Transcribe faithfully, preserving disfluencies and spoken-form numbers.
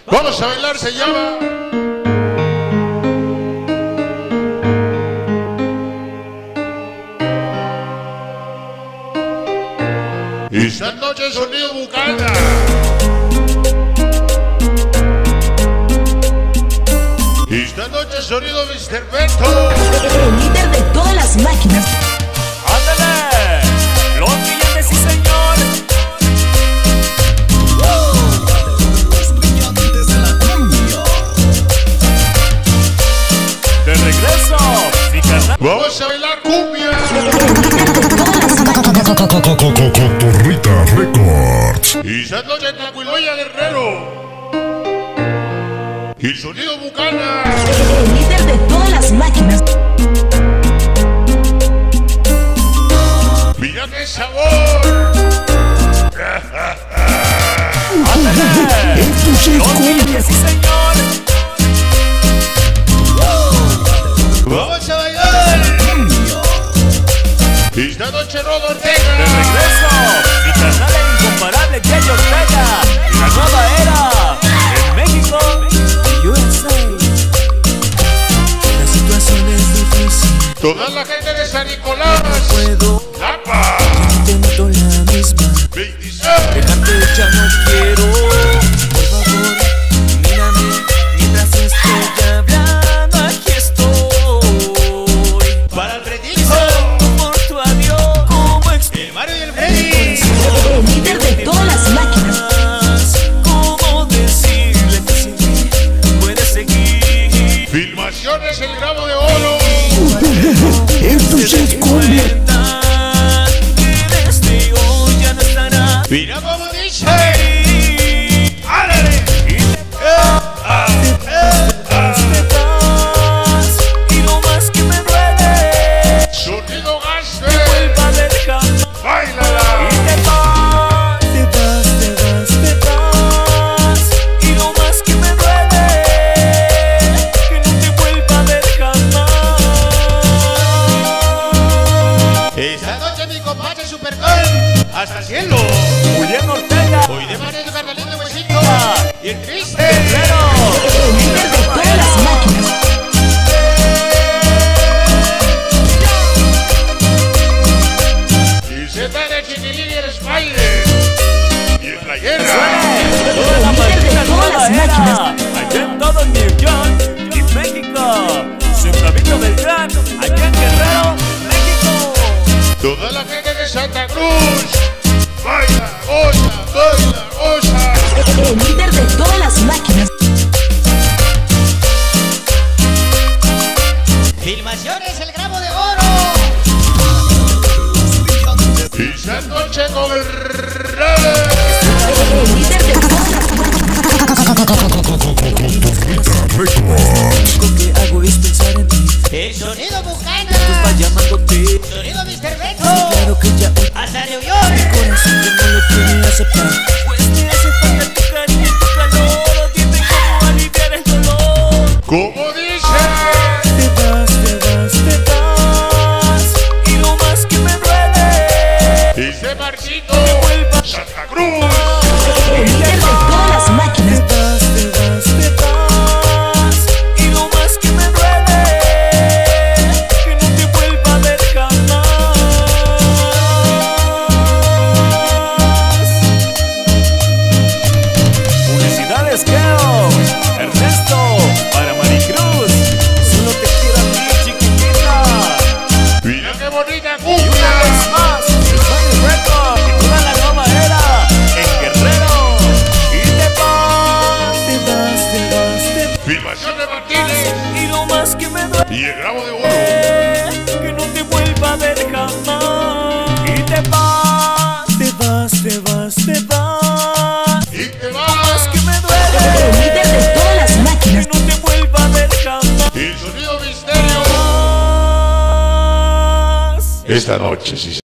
Vamos a bailar, se llama. Y esta noche sonido Bucana. Y esta noche sonido mister Beto. El líder de todas las máquinas. ¡Ándale! ¡Los brillantes, sí señor! Los brillantes de la cumbia. ¡De regreso! ¡Mi carnal! Vamos a bailar cumbia. El líder de todas las máquinas. Cotorrita Records. Y esta noche en Tlacuiloya, Guerrero. Y sonido Bucana. El líder de todas las máquinas. Mira qué sabor. ¡Ándale! ¡Los brillantes, sí señor! Vamos a bailar. Y esta noche Rodo ¡De Ortega. regreso! ¡Mi carnal e incomparable Jay Ortega! ¡Y la nueva era! ¡En México! U S A. La situación es difícil, Toda la gente de San Nicolás. puedo, Lapa. intento la misma. veintiséis. Dejarte ya no quiero. Por favor, mírame mientras estoy hablando. Aquí estoy. Para el predicto. Por tu adiós, ¿cómo explicar? El Mario y el Freddy. El líder de todas las máquinas. ¿Cómo decirle que sin mí puedes seguir? Filmaciones El Gramo de Oro. Esto es cumbia. Que desde hoy ya no estará. Mira cómo dice. ¡Álale! Te vas, y lo más que me duele, Sonido Gaspe. vuelva a ver jamás. Báilala. Y te vas, te vas, te vas, te vas, y lo más que me duele, que no te vuelva a ver jamás. Esta noche mi compadre Supergol. Hasta el cielo. Julián Ortega. Hoy de Mario Carnalín de Huesito. Y el triste. Guerrero. El líder de todas las máquinas. Y se da de Chiquilín y el Spider. Y el Playera. Toda la maldita nueva era. Allá en todo New York y México. Su Flavito Beltrán. Allá en Guerrero, México. Toda la gente de Santa Cruz. Baila, goza, baila, goza. El líder de todas las máquinas. Filmaciones El Gramo de Oro. Y esta noche con el rey. El líder de todas las máquinas. Cotorrita Records. Lo que hago es pensar en ti, El sonido Bucana. va llamándote. Sonido mister Beto. Claro que ya hoy Hasta New York. corazón que no lo quiere aceptar, pues me hace falta tu cariño y tu calor. Dime cómo aliviar el dolor. Como dice. Te vas, te vas, te vas, y lo más que me duele, Dice Marcito. vuelva. Santa Cruz. El líder de todas las Te máquinas. vas, te vas, te vas, y lo más que me duele, que no te vuelva a ver jamás. Felicidades, Keo. Ernesto. Para Maricruz. Solo te quiero a ti, chiquitita. Mira qué bonita Y una vez cumbia. más, el Fire Record y toda la nueva era en Guerrero. Y te vas. Te vas, te vas, te vas, Filmación de Martínez. y lo más que me duele, Y el Gramo de Oro. que no te vuelva a ver jamás. Y te vas, te vas, te vas, te vas, Y te más vas. que me El duele, líder de todas las máquinas. que no te vuelva a ver jamás. Y el sonido misterio. Esta noche sí.